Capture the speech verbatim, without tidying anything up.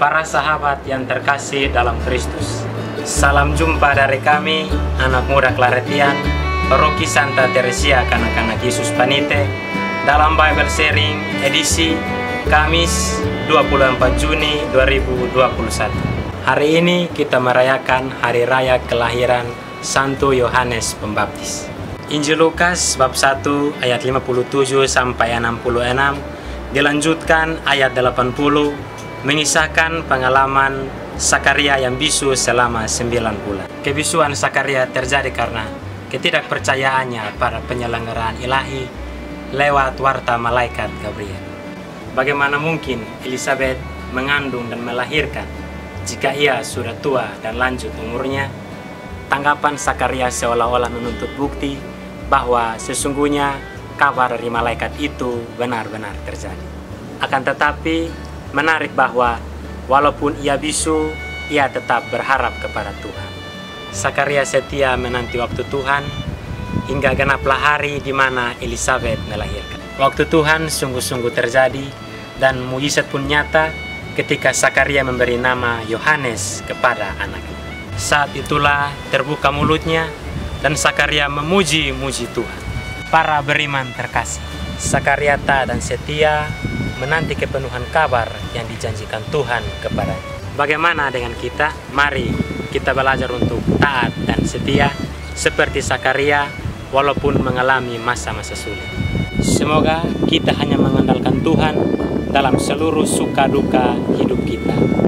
Para sahabat yang terkasih dalam Kristus, salam jumpa dari kami, anak muda Claretian, Paroki Santa Teresia Kanak-Kanak Yesus Panite, dalam Bible Sharing edisi Kamis dua puluh empat Juni dua ribu dua puluh satu. Hari ini kita merayakan Hari Raya Kelahiran Santo Yohanes Pembaptis. Injil Lukas bab satu ayat lima puluh tujuh sampai enam puluh enam dilanjutkan ayat delapan puluh mengisahkan pengalaman Sakaria yang bisu selama sembilan bulan. Kebisuan Sakaria terjadi karena ketidakpercayaannya pada penyelenggaraan ilahi lewat warta malaikat Gabriel. Bagaimana mungkin Elizabeth mengandung dan melahirkan jika ia sudah tua dan lanjut umurnya? Tanggapan Sakaria seolah-olah menuntut bukti bahwa sesungguhnya kabar dari malaikat itu benar-benar terjadi. Akan tetapi menarik bahwa walaupun ia bisu, ia tetap berharap kepada Tuhan. Sakaria setia menanti waktu Tuhan hingga genaplah hari di mana Elizabeth melahirkan. Waktu Tuhan sungguh-sungguh terjadi dan mujizat pun nyata ketika Sakaria memberi nama Yohanes kepada anaknya. Saat itulah terbuka mulutnya dan Sakaria memuji-muji Tuhan. Para beriman terkasih, Sakaria taat dan setia menanti kepenuhan kabar yang dijanjikan Tuhan kepadanya. Bagaimana dengan kita? Mari kita belajar untuk taat dan setia seperti Sakaria walaupun mengalami masa-masa sulit. Semoga kita hanya mengandalkan Tuhan dalam seluruh suka duka hidup kita.